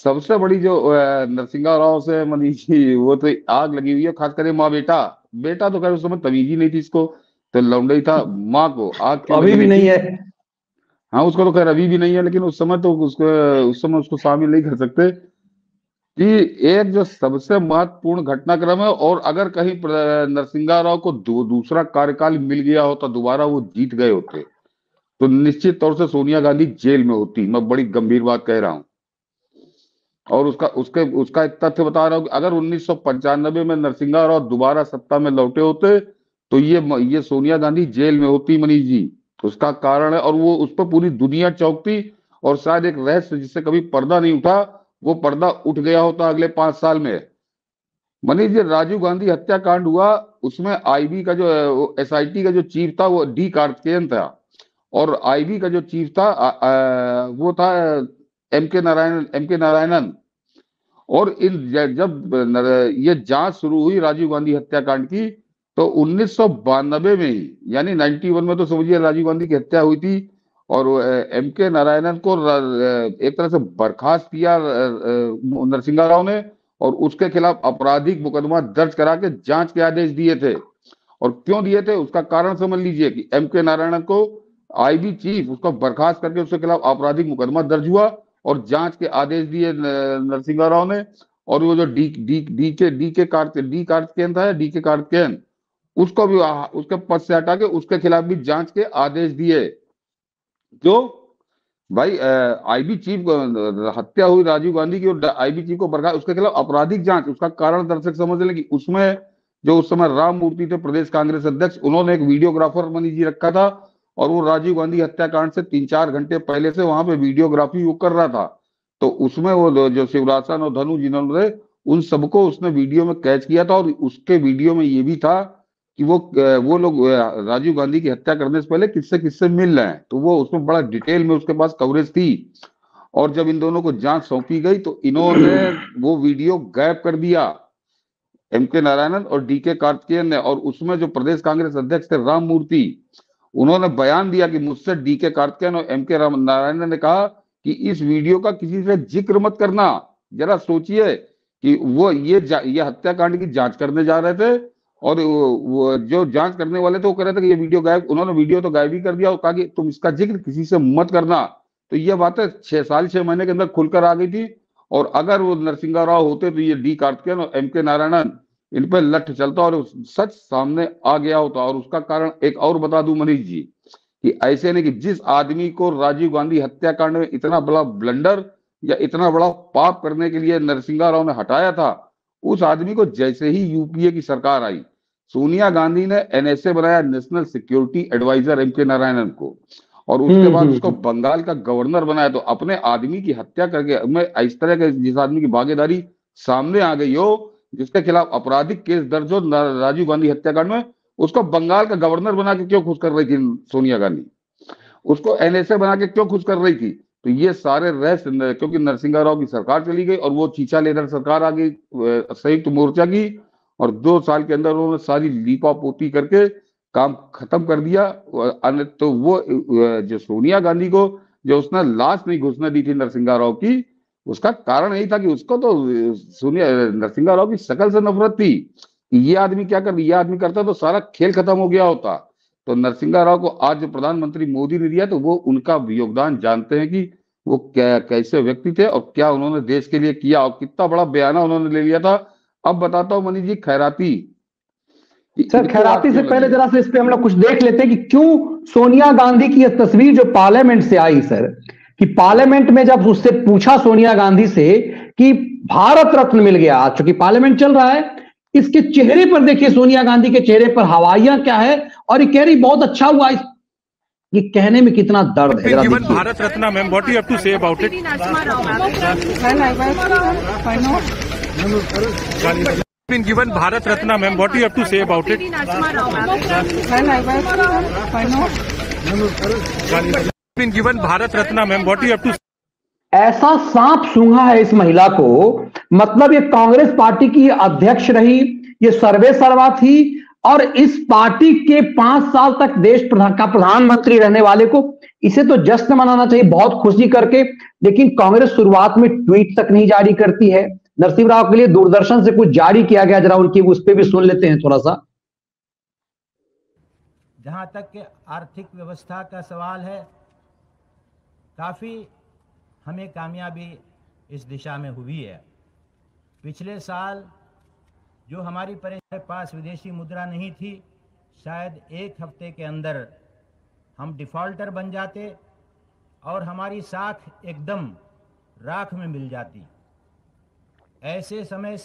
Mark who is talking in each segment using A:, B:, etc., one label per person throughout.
A: सबसे बड़ी जो नरसिंहा राव से मनीष जी, वो तो आग लगी हुई है, खास करके माँ बेटा। बेटा तो खैर उस समय तमीज ही नहीं थी इसको, तो लौंडा ही था। माँ को आग क्यों लगी
B: अभी भी
A: हुई
B: नहीं
A: थी?
B: है।
A: हाँ, उसको तो खैर अभी भी नहीं है, लेकिन उस समय तो उसको, उस समय उसको शामिल नहीं कर सकते कि एक जो सबसे महत्वपूर्ण घटनाक्रम है। और अगर कहीं नरसिंहा राव को दूसरा कार्यकाल मिल गया होता, दोबारा वो जीत गए होते, तो निश्चित तौर से सोनिया गांधी जेल में होती। मैं बड़ी गंभीर बात कह रहा हूं। और उसका एक तथ्य बता रहा हूं कि अगर 1995 में नरसिंहा राव दोबारा सत्ता में लौटे होते, तो ये सोनिया गांधी जेल में होती मनीष जी। उसका कारण है, और वो उस पर पूरी दुनिया चौंकती। और शायद एक रहस्य जिससे कभी पर्दा नहीं उठा, वो पर्दा उठ गया होता अगले 5 साल में। मनीष जी, राजीव गांधी हत्याकांड हुआ, उसमें आईबी का जो एसआईटी का जो चीफ था वो डी कार्तिकेयन था। और आईबी का जो चीफ था वो था एम के नारायणन। और ये जांच शुरू हुई राजीव गांधी हत्याकांड की, तो 1992 में ही, यानी 91 में तो समझिए राजीव गांधी की हत्या हुई थी। और एम के नारायणन को एक तरह से बर्खास्त किया नरसिंहा राव ने। और उसके खिलाफ आपराधिक मुकदमा दर्ज करा के जांच के आदेश दिए थे। और क्यों दिए थे उसका कारण समझ लीजिए कि एम के नारायणन को आईबी चीफ उसको बर्खास्त करके उसके खिलाफ आपराधिक मुकदमा दर्ज हुआ, और जांच के आदेश दिए नरसिंहा राव ने। और वो जो डी कार्तिकेयन था, डी के कार्तिकेयन, उसको भी उसके पद से हटा के उसके खिलाफ भी जांच के आदेश दिए। जो भाई आईबी चीफ हत्या हुई राजीव गांधी की, और आईबी चीफ को बर्खास्त, उसके खिलाफ आपराधिक जांच, उसका कारण दर्शक समझ लें कि उसमें जो उस समय राम मूर्ति थे प्रदेश कांग्रेस अध्यक्ष, उन्होंने एक वीडियोग्राफर मनीष जी रखा था। और वो राजीव गांधी हत्याकांड से 3-4 घंटे पहले से वहां पे वीडियोग्राफी वो कर रहा था। तो उसमें वो जो शिवराज और धनु जिन्होंने, उन सबको उसने वीडियो में कैच किया था। और उसके वीडियो में ये भी था कि वो लोग राजीव गांधी की हत्या करने से पहले किससे किससे मिल रहे हैं। तो वो उसमें बड़ा डिटेल में उसके पास कवरेज थी। और जब इन दोनों को जांच सौंपी गई, तो इन्होंने वो वीडियो गायब कर दिया, एम के नारायणन और डी के कार्तिकेयन ने। और उसमें जो प्रदेश कांग्रेस अध्यक्ष थे राम मूर्ति, उन्होंने बयान दिया कि मुझसे डी के कार्तिकेयन और एम के नारायणन ने कहा कि इस वीडियो का किसी से जिक्र मत करना। जरा सोचिए कि ये हत्याकांड की जांच करने जा रहे थे, और वो जो जांच करने वाले थे वो कह रहे थे कि ये वीडियो गायब, उन्होंने वीडियो तो गायब ही कर दिया और कहा कि तुम इसका जिक्र किसी से मत करना। तो ये बातें 6 महीने के अंदर खुलकर आ गई थी। और अगर वो नरसिंहा राव होते, तो ये डी कार्तिकेयन और एम के नारायणन, इन पे लठ चलता और सच सामने आ गया होता। और उसका कारण एक और बता दूं मनीष जी, कि ऐसे नहीं कि जिस आदमी को राजीव गांधी हत्याकांड में इतना बड़ा ब्लंडर या इतना बड़ा पाप करने के लिए नरसिंहा राव ने हटाया था, उस आदमी को जैसे ही यूपीए की सरकार आई, सोनिया गांधी ने एनएसए बनाया, नेशनल सिक्योरिटी एडवाइजर एम के नारायणन को। और उसके बाद उसको बंगाल का गवर्नर बनाया। तो अपने आदमी की हत्या करके मैं इस तरह के जिस आदमी की भागीदारी सामने आ गई हो, जिसके खिलाफ आपराधिक केस दर्ज हो राजीव गांधी हत्याकांड में, उसको बंगाल का गवर्नर बना के क्यों खुश कर रही थी सोनिया गांधी? उसको एनएसए बना के क्यों खुश कर रही थी? तो ये सारे रहस्य, क्योंकि नरसिंहा राव की सरकार चली गई और वो चीचा लेकर सरकार आ गई संयुक्त मोर्चा की, और 2 साल के अंदर उन्होंने सारी लीपा पोती करके काम खत्म कर दिया। तो वो जो सोनिया गांधी को जो उसने लाश नहीं घुसने दी थी नरसिंहा राव की, उसका कारण यही था कि उसको तो नरसिंहा राव की शक्ल से नफरत थी। ये आदमी क्या कर, ये आदमी करता तो सारा खेल खत्म हो गया होता। तो नरसिंहा राव को आज जो प्रधानमंत्री मोदी ने दिया, तो वो उनका योगदान जानते हैं कि वो कैसे व्यक्ति थे और क्या उन्होंने देश के लिए किया, और कितना बड़ा बयाना उन्होंने ले लिया था। अब बताता हूँ मनीष जी, खैराती,
B: सर खैराती से पहले जरा से इस पे हम लोग कुछ देख लेते हैं कि क्यों सोनिया गांधी की यह तस्वीर जो पार्लियामेंट से आई सर, कि पार्लियामेंट में जब उससे पूछा सोनिया गांधी से कि भारत रत्न मिल गया, आज चूंकि पार्लियामेंट चल रहा है, इसके चेहरे पर देखिए, सोनिया गांधी के चेहरे पर हवाइयां क्या है, और ये कह रही बहुत अच्छा हुआ। ये कहने में कितना दर्द है।
C: Given Bharat Ratna ma'am, what you have to say about it? Been given Bharat Ratna, ma'am. What do you have to say about it? Been given Bharat Ratna, ma'am. What do you have to?
B: ऐसा सांप सूंघा है इस महिला को, मतलब ये Congress party की अध्यक्ष रही, ये सर्वे सर्वा थी, और इस पार्टी के 5 साल तक देश का प्रधानमंत्री रहने वाले को इसे तो जश्न मनाना चाहिए, बहुत खुशी करके। लेकिन कांग्रेस शुरुआत में ट्वीट तक नहीं जारी करती है। नरसिम्हा राव के लिए दूरदर्शन से कुछ जारी किया गया, जरा उनकी उस पर भी सुन लेते हैं थोड़ा सा।
D: जहां तक के आर्थिक व्यवस्था का सवाल है, काफ़ी हमें कामयाबी इस दिशा में हुई है। पिछले साल जो हमारे पास विदेशी मुद्रा नहीं थी, शायद एक हफ्ते के अंदर हम डिफॉल्टर बन जाते और हमारी साख एकदम राख में मिल जाती। ऐसे समय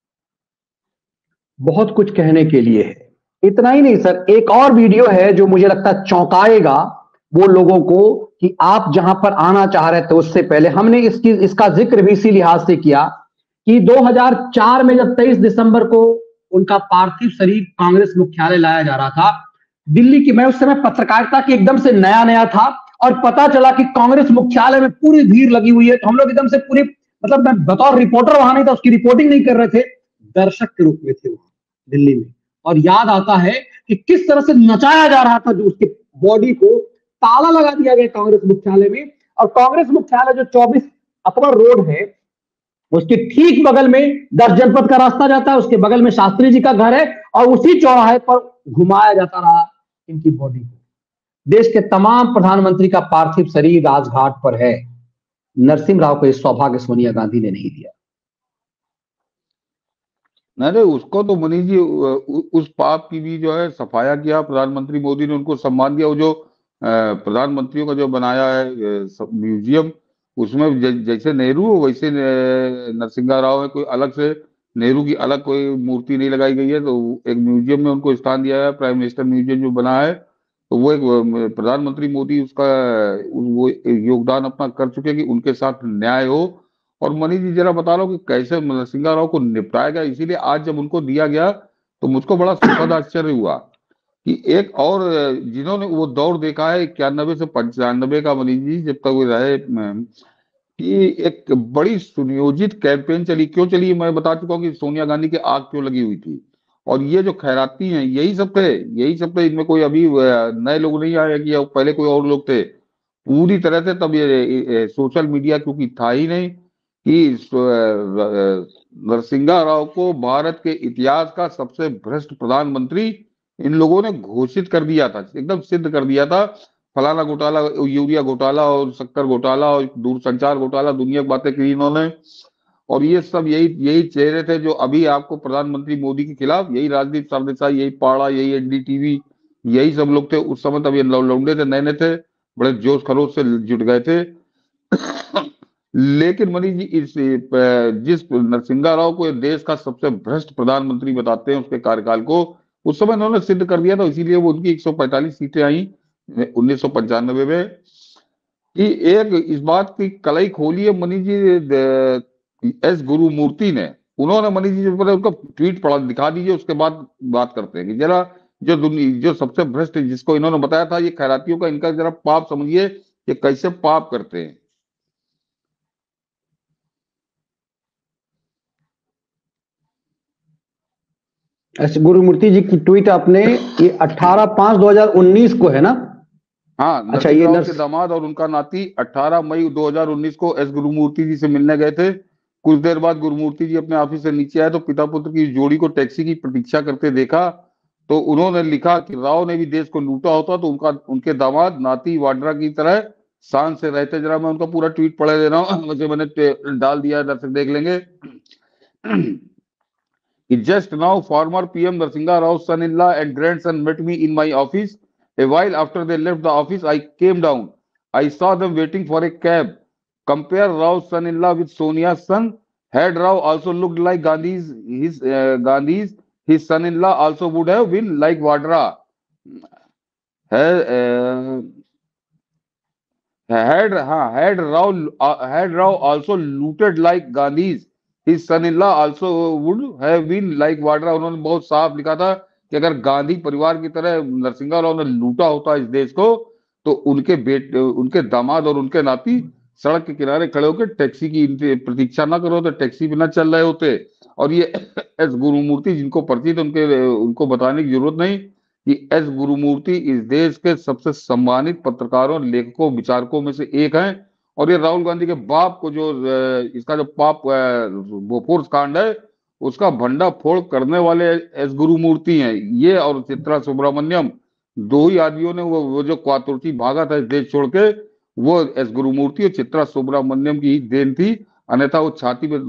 B: बहुत कुछ कहने के लिए है। इतना ही नहीं सर, एक और वीडियो है जो मुझे लगता है चौंकाएगा वो लोगों को कि आप जहां पर आना चाह रहे थे उससे पहले। हमने इसका जिक्र भी इसी लिहाज से किया कि 2004 में जब 23 दिसंबर को उनका पार्थिव शरीर कांग्रेस मुख्यालय लाया जा रहा था दिल्ली की, मैं उस समय पत्रकारिता की एकदम से नया नया था और पता चला कि कांग्रेस मुख्यालय में पूरी भीड़ लगी हुई है। तो हम लोग एकदम से पूरे, मतलब मैं बतौर रिपोर्टर वहां नहीं था, उसकी रिपोर्टिंग नहीं कर रहे थे, दर्शक के रूप में थे वहां दिल्ली में। और याद आता है कि किस तरह से नचाया जा रहा था, जो उसके बॉडी को ताला लगा दिया गया कांग्रेस मुख्यालय में। और कांग्रेस मुख्यालय जो 24 अकबर रोड है उसके ठीक बगल में 10 जनपद का रास्ता जाता है, उसके बगल में शास्त्री जी का घर है और उसी चौराहे पर घुमाया जाता रहा इनकी बॉडी को। देश के तमाम प्रधानमंत्री का पार्थिव शरीर राजघाट पर है। नरसिम्हा राव को इस सौभाग्य सोनिया गांधी ने नहीं दिया।
A: नहीं, उसको तो मनीष जी उस पाप की भी जो है सफाया किया प्रधानमंत्री मोदी ने, उनको सम्मान दिया। वो जो प्रधानमंत्रियों का जो बनाया है म्यूजियम, उसमें जैसे नेहरू वैसे नरसिम्हा राव है, कोई अलग से नेहरू की अलग कोई मूर्ति नहीं लगाई गई है। तो एक म्यूजियम में उनको स्थान दिया है, प्राइम मिनिस्टर म्यूजियम जो बना है। तो वो एक प्रधानमंत्री मोदी उसका वो योगदान अपना कर चुके कि उनके साथ न्याय हो। और मनीष जी जरा बता लो कि कैसे नरसिम्हा राव को निपटाया गया। इसीलिए आज जब उनको दिया गया तो मुझको बड़ा सुखद आश्चर्य हुआ कि एक और जिन्होंने वो दौर देखा है 91 से 95 का मनीष जी, जब तक वो रहे, कि एक बड़ी सुनियोजित कैंपेन चली। क्यों चली मैं बता चुका हूँ कि सोनिया गांधी की आग क्यों लगी हुई थी। और ये जो खैराती हैं यही सब थे, इनमें कोई अभी नए लोग नहीं आए कि पहले कोई और लोग थे पूरी तरह से। तब ये सोशल मीडिया क्योंकि था ही नहीं कि नरसिम्हा राव को भारत के इतिहास का सबसे भ्रष्ट प्रधानमंत्री इन लोगों ने घोषित कर दिया था, एकदम सिद्ध कर दिया था। फलाना घोटाला, यूरिया घोटाला और शक्कर घोटाला और दूरसंचार घोटाला, दुनिया की बातें की इन्होंने। और ये सब यही चेहरे थे जो अभी आपको प्रधानमंत्री मोदी के खिलाफ, यही राजदीप सरदेसाई, यही पाड़ा, यही एनडीटीवी, यही सब लोग थे उस समय। तब ये लौंडे थे, नए थे, बड़े जोश खरोश से जुट गए थे। लेकिन मनीष जी जिस नरसिम्हा राव को देश का सबसे भ्रष्ट प्रधानमंत्री बताते हैं उसके कार्यकाल को, उस समय उन्होंने सिद्ध कर दिया था। इसीलिए वो उनकी 145 सीटें आई 1995 में। कि एक इस बात की कलई खोली है मनीष जी एस गुरुमूर्ति ने। उन्होंने मनीष जी उनका ट्वीट पढ़ा, दिखा दीजिए, उसके बाद बात करते हैं कि जरा जो सबसे भ्रष्ट जिसको इन्होंने बताया था ये खैरातियों का, इनका जरा पाप समझिए ये कैसे पाप करते हैं।
B: ऐसे गुरुमूर्ति जी की ट्वीट आपने, ये 18/5/2019 को है ना?
A: हाँ,
B: अच्छा, ये
A: के दामाद और उनका नाती 18 मई 2019 को एस गुरुमूर्ति जी से मिलने गए थे। कुछ देर बाद गुरुमूर्ति जी अपने ऑफिस से नीचे आए तो पिता पुत्र की जोड़ी को टैक्सी की प्रतीक्षा करते देखा। तो उन्होंने लिखा कि राव ने भी देश को लूटा होता तो उनके दामाद नाती वाड्रा की तरह शान से रहते। जरा मैं उनका पूरा ट्वीट पढ़े दे रहा हूँ, मुझे मैंने डाल दिया, दर्शक देख लेंगे। Just now, former PM Narasimha Rao's son-in-law and grandson met me in my office. A while after they left the office, I came down. I saw them waiting for a cab. Compare Rao's son-in-law with Sonia's son. Had Rao also looked like Gandhi's, his son-in-law also would have been like Vadra. Had Rao also looted like Gandhi's, his son-in-law also would have been like Vadra. उन्होंने बहुत साफ लिखा था कि अगर गांधी परिवार की तरह नरसिम्हा राव ने लूटा होता इस देश को तो उनके दामाद और उनके नाती सड़क के किनारे खड़े होकर टैक्सी की प्रतीक्षा ना करो तो टैक्सी भी ना चल रहे होते। और ये एस गुरुमूर्ति जिनको परिचित उनको बताने की जरूरत नहीं कि एस गुरुमूर्ति इस देश के सबसे सम्मानित पत्रकारों, लेखकों, विचारकों में से एक हैं। और ये राहुल गांधी के बाप को जो इसका जो पाप बोफोर्स कांड है उसका भंडाफोड़ करने वाले एस गुरुमूर्ति हैं। ये और चित्रा सुब्रमण्यम, दो ही आदमियों ने वो जो क्वातुर्ती भागा था इस देश छोड़ के, वो एस गुरुमूर्ति और चित्रा सुब्रमण्यम की ही देन थी। अन्यथा वो छाती पे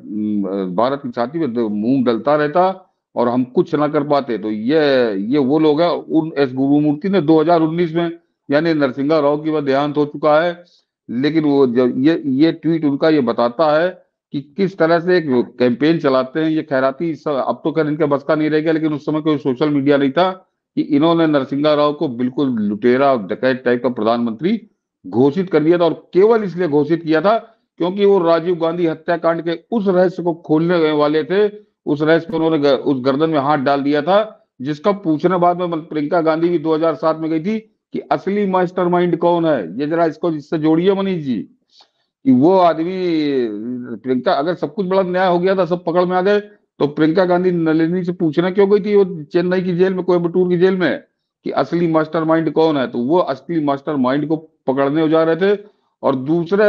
A: भारत की छाती पे मुंह डलता रहता और हम कुछ ना कर पाते। तो ये वो लोग हैं। उन एस गुरुमूर्ति ने 2019 में, यानी नरसिंहा राव की वह देहांत हो चुका है, लेकिन वो जब ये ट्वीट उनका ये बताता है कि किस तरह से एक कैंपेन चलाते हैं ये खैराती। अब तो खैर इनके बस का नहीं रह गया, लेकिन उस समय कोई सोशल मीडिया नहीं था कि इन्होंने नरसिंहा राव को बिल्कुल लुटेरा डकैत टाइप का प्रधानमंत्री घोषित कर दिया था। और केवल इसलिए घोषित किया था क्योंकि वो राजीव गांधी हत्याकांड के उस रहस्य को खोलने वाले थे। उस रहस्य को उन्होंने उस गर्दन में हाथ डाल दिया था, जिसका पूछने बाद में प्रियंका गांधी भी 2007 में गई थी कि असली मास्टरमाइंड कौन है। ये जरा इसको इससे जोड़िए मनीष जी कि वो आदमी, प्रियंका, अगर सब कुछ बड़ा न्याय हो गया था, सब पकड़ में आ गए, तो प्रियंका गांधी नलिनी से पूछने क्यों गई थी वो चेन्नई की जेल में, कोयम्बटूर की जेल में, कि असली मास्टरमाइंड कौन है। तो वो असली मास्टरमाइंड को पकड़ने हो जा रहे थे। और दूसरे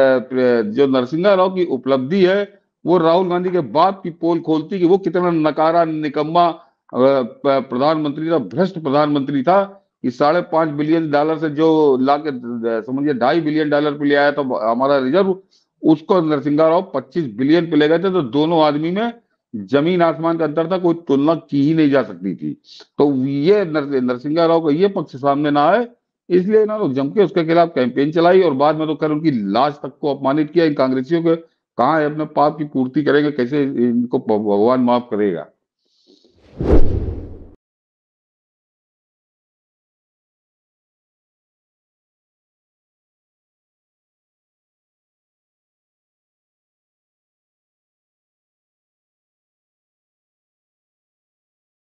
A: जो नरसिंहा राव की उपलब्धि है वो राहुल गांधी के बाप की पोल खोलती कि वो कितना नकारा निकम्मा प्रधानमंत्री था, भ्रष्ट प्रधानमंत्री था कि $5.5 बिलियन से जो लाके समझिए $2.5 बिलियन पे ले आया था हमारा रिजर्व, उसको नरसिंहा राव 25 बिलियन पे ले गए थे। तो दोनों आदमी में जमीन आसमान का अंतर था, कोई तुलना की ही नहीं जा सकती थी। तो ये नरसिंहा राव का ये पक्ष सामने ना आए, इसलिए ना लोग जम के उसके खिलाफ कैंपेन चलाई और बाद में तो खैर उनकी लाश तक को अपमानित किया। इन कांग्रेसियों के कहाँ है अपने पाप की पूर्ति करेंगे, कैसे इनको भगवान माफ करेगा।